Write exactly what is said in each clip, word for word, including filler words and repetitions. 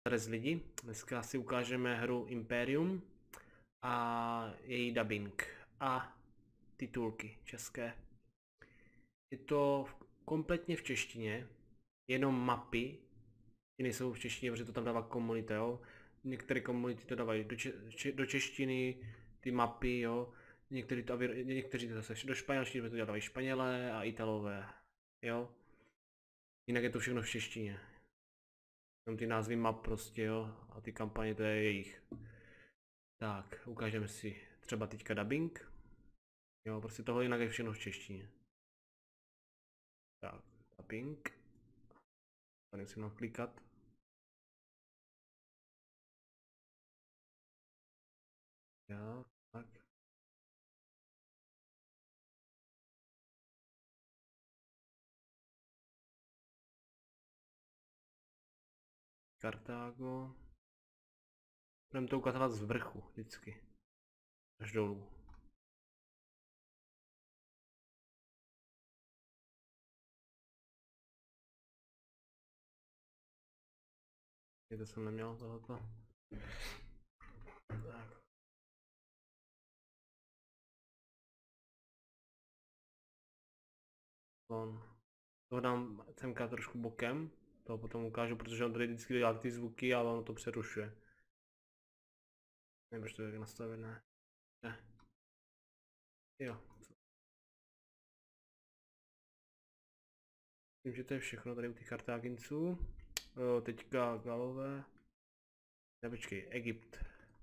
Dres lidi, dneska si ukážeme hru Imperium a její dubbing a titulky české. Je to kompletně v češtině, jenom mapy, ty nejsou v češtině, protože to tam dává komunita, jo. Některé komunity to dávají do, če če do češtiny, ty mapy, jo. Někteří to, někteří to zase do španělštiny, to dávají Španělé a Italové, jo. Jinak je to všechno v češtině. Jenom ty názvy map prostě, jo, a ty kampaně, to je jejich. Tak, ukážeme si třeba teďka dubbing. Jo, prostě tohle jinak je všechno v češtině. Tak, dubbing. Tady musím naklikat. Jo, tak. Kartágo. Budeme to ukazovat z vrchu vždycky. Až dolů. To jsem neměl tohoto. Tak. To dám semka trošku bokem. To potom ukážu, protože on tady vždycky dělá ty zvuky, ale ono to přerušuje. Nevím, proč to je nastavené. Ne. Jo. Myslím, že to je všechno tady u těch Kartáginců. Jo, teďka Galové. Ne, počkej, Egypt.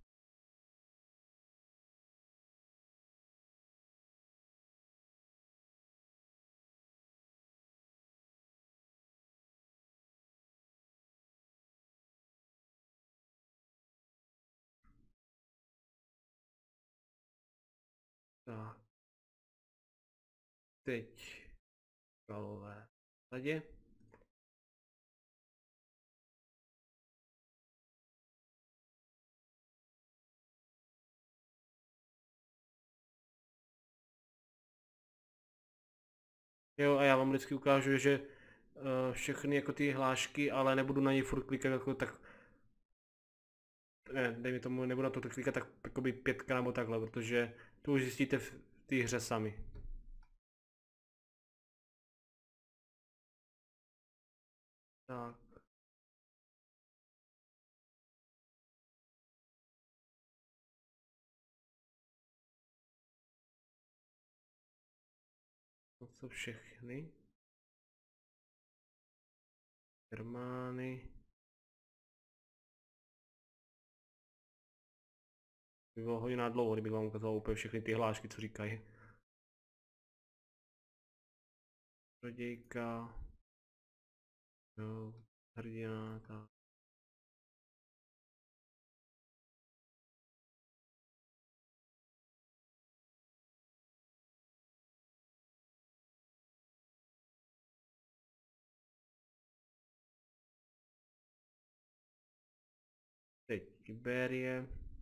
Tak. Teď Galové. Tady. Jo, a já vám vždycky ukážu, že uh, všechny jako ty hlášky, ale nebudu na ně furt klikat jako tak. Ne, dej mi tomu, nebudu na to klikat tak jakoby pětkrát nebo takhle, protože to už zjistíte v té hře sami. Tak. To jsou všechny. Germány. By bylo hodina dlouho, kdybych vám ukázal úplně všechny ty hlášky, co říkají. Rodějka. Jo, hrdina, tak. Teď Iberie.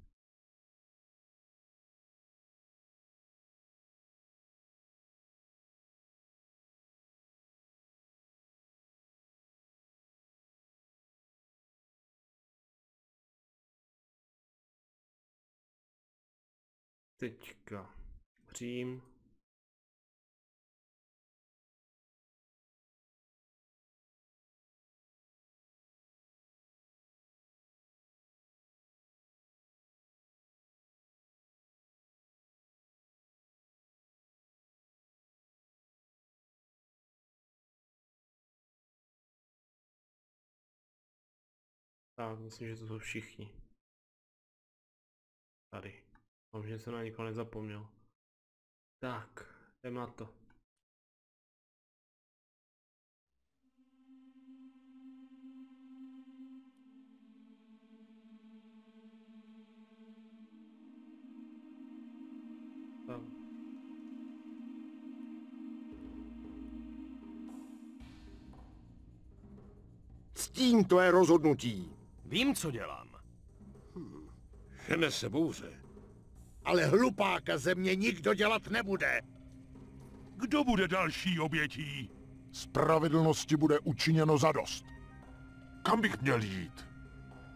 Teďka Řím. Tak, myslím, že to jsou všichni. Tady. Mám, že jsem na nikoho nezapomněl. Tak, jdem na to. Tak. Ctím tvé rozhodnutí. Vím, co dělám. Hmm. Žene se bouře. Ale hlupáka ze mě nikdo dělat nebude. Kdo bude další obětí? Spravedlnosti bude učiněno zadost. Kam bych měl jít?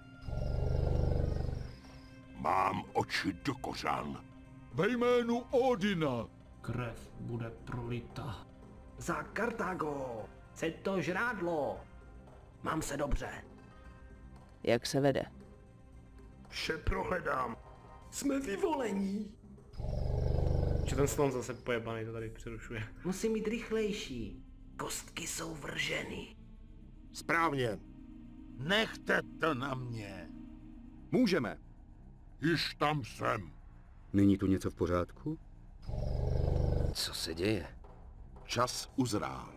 vám oči do kořán. Ve jménu Odina. Krev bude prolita. Za Kartágo! Se to žrádlo! Mám se dobře. Jak se vede? Vše prohledám. Jsme vyvolení. Že ten slon zase pojebaný to tady přerušuje. Musím být rychlejší. Kostky jsou vrženy. Správně. Nechte to na mě. Můžeme. Již tam jsem. Není tu něco v pořádku? Co se děje? Čas uzrál.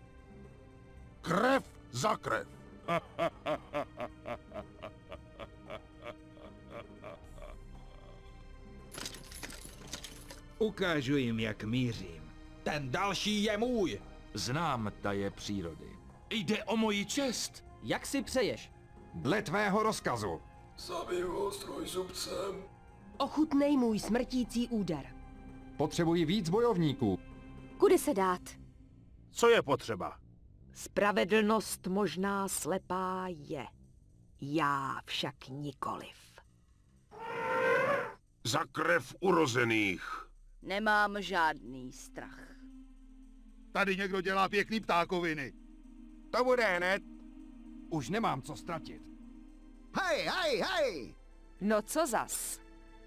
Krev za krev. Ukážu jim, jak mířím. Ten další je můj. Znám taje přírody. Jde o moji čest. Jak si přeješ? Dle tvého rozkazu. Zabiju ho strojzubcem. Ochutnej můj smrtící úder. Potřebuji víc bojovníků. Kudy se dát? Co je potřeba? Spravedlnost možná slepá je. Já však nikoliv. Za krev urozených. Nemám žádný strach. Tady někdo dělá pěkný ptákoviny. To bude hned. Už nemám co ztratit. Hej, hej, hej! No co zas?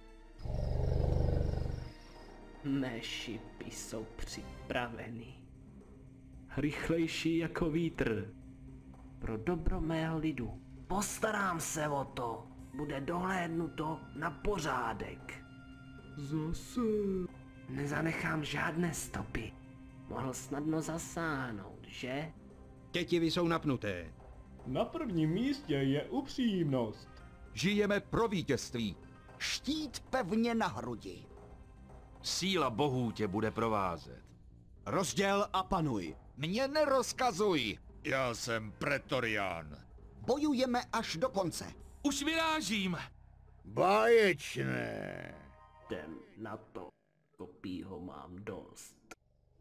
Mé šipy jsou připraveny. Rychlejší jako vítr. Pro dobro mého lidu. Postarám se o to. Bude dohlédnuto na pořádek. Zase. Nezanechám žádné stopy. Mohl snadno zasáhnout, že? Tětivy jsou napnuté. Na prvním místě je upřímnost. Žijeme pro vítězství. Štít pevně na hrudi. Síla bohů tě bude provázet. Rozděl a panuj. Mě nerozkazuj. Já jsem pretorián. Bojujeme až do konce. Už vyrážím. Báječné. Jdem na to. Kopího mám dost.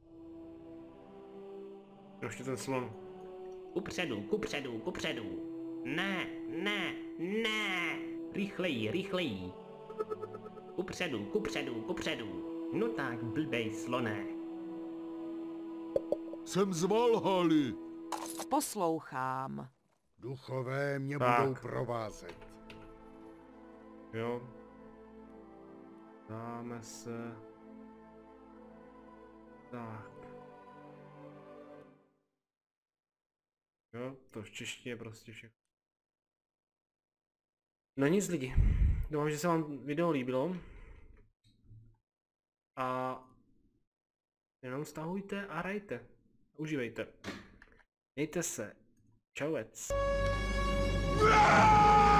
Ještě ten slon. Kupředu, kupředu, kupředu. Ne, ne, ne. Rychleji, rychleji. Kupředu, kupředu, kupředu. No tak, blbej sloné. Jsem z Valhaly. Poslouchám. Duchové mě Tak. budou provázet. Jo. Dáme se. Tak. Jo, to v češtině prostě všechno. No nic lidi. Doufám, že se vám video líbilo. A jenom stahujte a hrajte. Užívejte. Mějte se. Čauec.